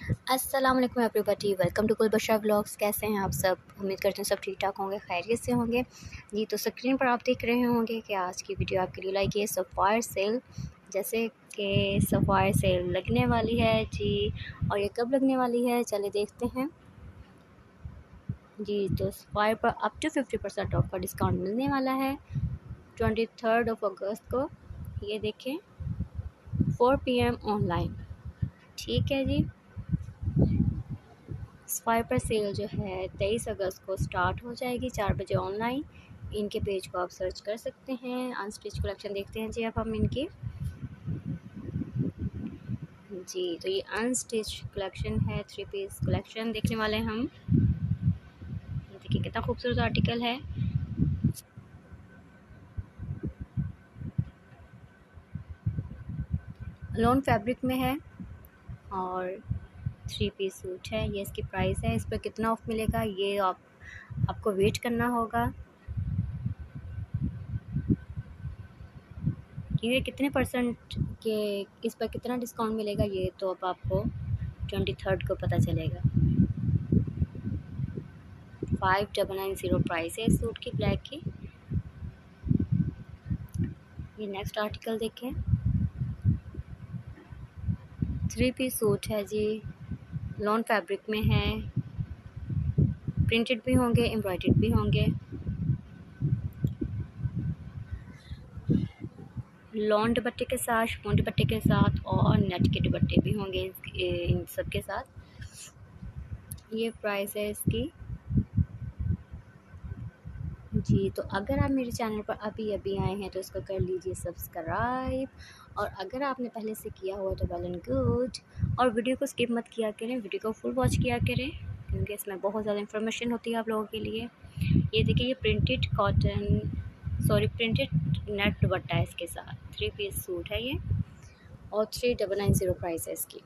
अस्सलाम वालेकुम everybody, welcome to Kulbasha vlogs. कैसे हैं आप सब? उम्मीद करते हैं सब ठीक ठाक होंगे, खैरियत से होंगे जी। तो स्क्रीन पर आप देख रहे होंगे कि आज की वीडियो आपके लिए लाइक है सफ़ायर सेल, जैसे कि सफ़ायर सेल लगने वाली है जी। और ये कब लगने वाली है चले देखते हैं जी। तो सफ़ायर पर अप टू 50% ऑफ का डिस्काउंट मिलने वाला है 23 अगस्त को। ये देखें 4 PM ऑनलाइन, ठीक है जी। सफ़ायर पर सेल जो है 23 अगस्त को स्टार्ट हो जाएगी 4 बजे ऑनलाइन। इनके पेज को आप सर्च कर सकते हैं। अनस्टिच कलेक्शन देखते हैं जी अब हम इनकी जी। तो ये अनस्टिच कलेक्शन है, 3 पीस कलेक्शन देखने वाले हैं हम। देखिए कितना खूबसूरत आर्टिकल है। लॉन फैब्रिक में है और 3 पीस सूट है। ये इसकी प्राइस है। इस पर कितना ऑफ मिलेगा ये आपको वेट करना होगा। ये कितने परसेंट के इस पर कितना डिस्काउंट मिलेगा ये तो अब आपको 23 को पता चलेगा। 5990 प्राइस है इस सूट की, ब्लैक की। ये नेक्स्ट आर्टिकल देखें, 3 पीस सूट है जी। लॉन फैब्रिक में है, प्रिंटेड भी होंगे, एम्ब्रॉयडर्ड भी होंगे। लॉन दुपट्टे के साथ, शिफॉन दुपट्टे के साथ और नेट के दुपट्टे भी होंगे इन सब के साथ। ये प्राइस है इसकी जी। तो अगर आप मेरे चैनल पर अभी आए हैं तो इसको कर लीजिए सब्सक्राइब, और अगर आपने पहले से किया हुआ तो वेल एंड गुड। और वीडियो को स्किप मत किया करें, वीडियो को फुल वॉच किया करें क्योंकि इसमें बहुत ज़्यादा इन्फॉर्मेशन होती है आप लोगों के लिए। ये देखिए, ये प्रिंटेड नेट दुपट्टा है इसके साथ। 3 पीस सूट है ये और 3990 प्राइस है इसकी।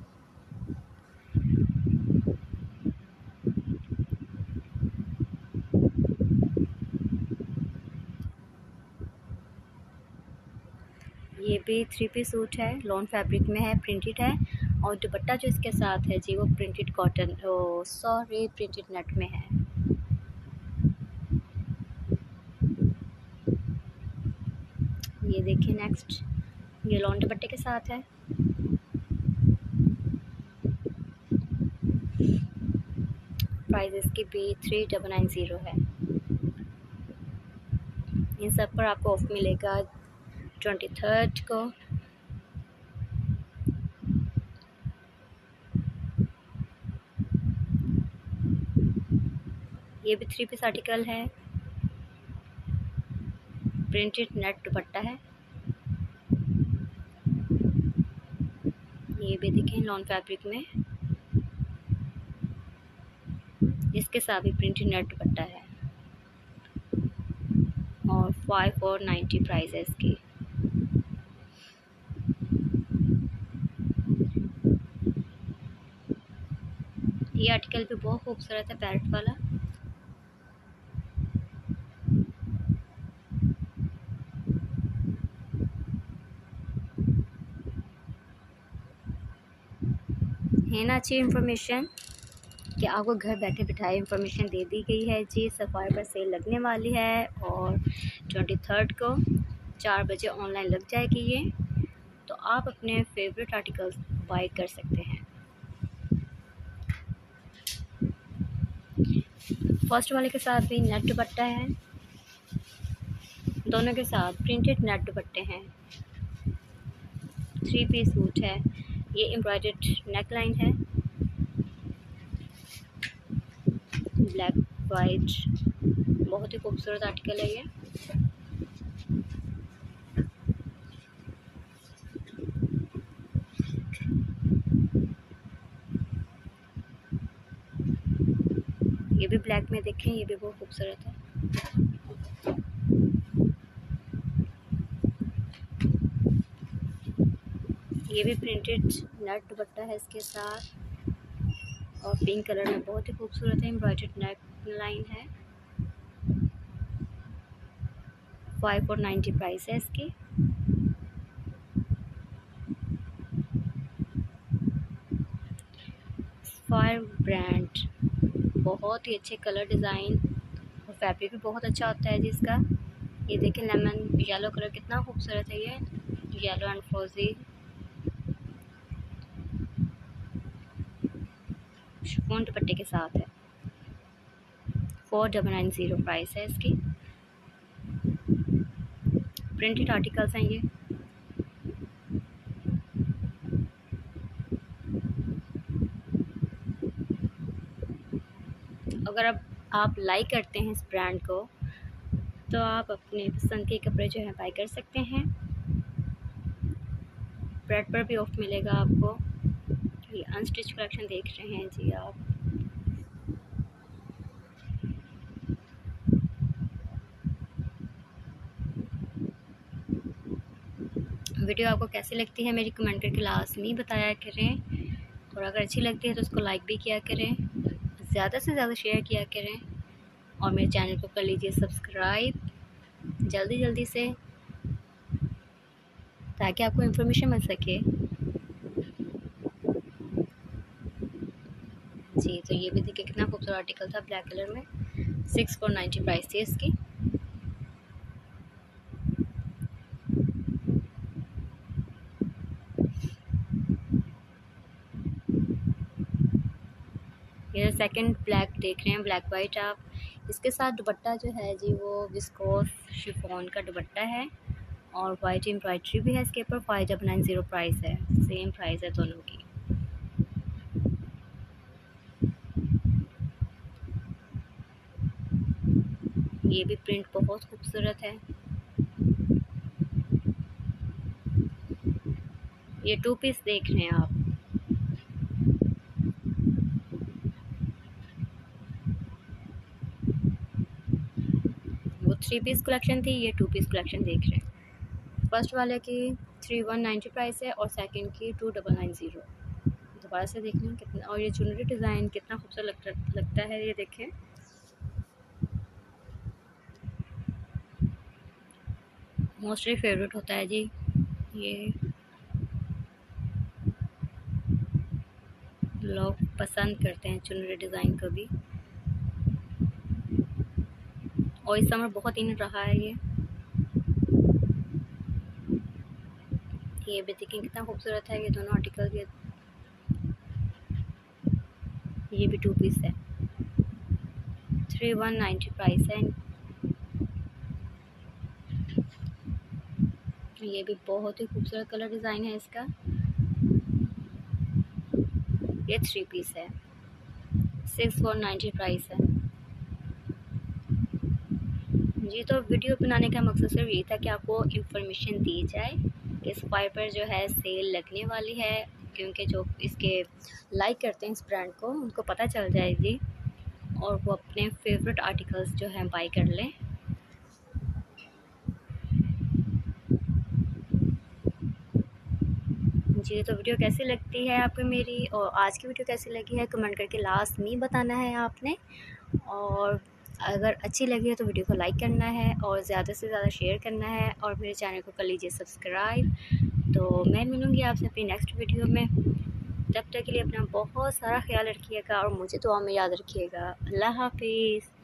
ये भी 3 पीस सूट है, लॉन फैब्रिक में है, प्रिंटेड है। और दुपट्टा जो इसके साथ है जी वो प्रिंटेड नेट में है। ये देखिए नेक्स्ट, ये लॉन दुपट्टे के साथ है। प्राइस इसकी भी 3990 है। इन सब पर आपको ऑफ मिलेगा 23 को। ये भी 3 पीस आर्टिकल है, प्रिंटेड नेट दुपट्टा है। ये भी देखें लॉन फैब्रिक में, इसके साथ भी प्रिंटेड नेट दुपट्टा है और 5490 प्राइस है इसकी। ये आर्टिकल भी बहुत खूबसूरत है, पैरेट वाला। है ना अच्छी इन्फॉर्मेशन कि आपको घर बैठे बिठाए इन्फॉर्मेशन दे दी गई है जी। सफ़ायर पर सेल लगने वाली है और 23 को 4 बजे ऑनलाइन लग जाएगी ये। तो आप अपने फेवरेट आर्टिकल्स बाय कर सकते हैं। फर्स्ट वाले के साथ भी नेट दुपट्टा है, दोनों के साथ प्रिंटेड नेट दुपट्टे हैं। 3 पीस सूट है, ये एम्ब्रॉयडर्ड नेक लाइन है, ब्लैक वाइट, बहुत ही खूबसूरत आर्टिकल है ये। ये भी ब्लैक में देखें, ये भी बहुत खूबसूरत है। ये भी प्रिंटेड नेट दुपट्टा है इसके साथ और पिंक कलर में बहुत ही खूबसूरत है, एम्ब्रॉयडर्ड नेक लाइन है। 5490 प्राइस है इसकी। फायर ब्रांड, बहुत ही अच्छे कलर डिज़ाइन और फैब्रिक भी बहुत अच्छा होता है जी इसका। ये देखें लेमन येलो कलर कितना खूबसूरत है, ये येलो एंड फ्रोजी शिफॉन दुपट्टे के साथ है। 4990 प्राइस है इसकी। प्रिंटेड आर्टिकल्स हैं ये। अगर अब आप लाइक करते हैं इस ब्रांड को तो आप अपने पसंद के कपड़े जो है बाय कर सकते हैं। ब्रेड पर भी ऑफ मिलेगा आपको। ये अनस्टिच कलेक्शन देख रहे हैं जी आप। वीडियो आपको कैसी लगती है मेरी कमेंट करके लाजमी बताया करें, और अगर अच्छी लगती है तो उसको लाइक भी किया करें, ज़्यादा से ज़्यादा शेयर किया करें, और मेरे चैनल को कर लीजिए सब्सक्राइब जल्दी जल्दी से, ताकि आपको इन्फॉर्मेशन मिल सके जी। तो ये भी देखिए कितना खूबसूरत आर्टिकल था ब्लैक कलर में। 6490 प्राइस थी इसकी। ये सेकंड ब्लैक देख रहे हैं, ब्लैक वाइट आप। इसके साथ दुपट्टा जो है जी वो विस्कोस शिफॉन का दुपट्टा है, और वाइट एम्ब्रॉयडरी भी है इसके ऊपर। 5990 प्राइस है, सेम प्राइस है दोनों की। ये भी प्रिंट बहुत खूबसूरत है। ये 2 पीस देख रहे हैं आप। वो 3 पीस कलेक्शन थी, ये 2 पीस कलेक्शन देख रहे हैं। फर्स्ट वाले की 3190 प्राइस है और सेकंड की 2990। दोबारा से देख लें कितना। और ये चुनरी डिज़ाइन कितना खूबसूरत लगता है, ये देखें। मोस्टली फेवरेट होता है जी ये, लोग पसंद करते हैं चुनरी डिज़ाइन को भी, और इस समर बहुत इन रहा है ये भी देखें कितना खूबसूरत है। ये दोनों आर्टिकल, ये भी 2 पीस है। 3190 प्राइस है। ये भी बहुत ही खूबसूरत कलर डिज़ाइन है इसका। ये 3 पीस है। 6490 प्राइस है जी। तो वीडियो बनाने का मकसद सिर्फ ये था कि आपको इन्फॉर्मेशन दी जाए कि इस फायर पर जो है सेल लगने वाली है, क्योंकि जो इसके लाइक करते हैं इस ब्रांड को उनको पता चल जाएगी, और वो अपने फेवरेट आर्टिकल्स जो हैं बाय कर लें। जी तो वीडियो कैसी लगती है आपको मेरी, और आज की वीडियो कैसी लगी है कमेंट करके लाजमी बताना है आपने। और अगर अच्छी लगी है तो वीडियो को लाइक करना है और ज़्यादा से ज़्यादा शेयर करना है, और मेरे चैनल को कर लीजिए सब्सक्राइब। तो मैं मिलूँगी आपसे अपनी नेक्स्ट वीडियो में। तब तक के लिए अपना बहुत सारा ख्याल रखिएगा और मुझे दुआ में याद रखिएगा। अल्लाह हाफिज़।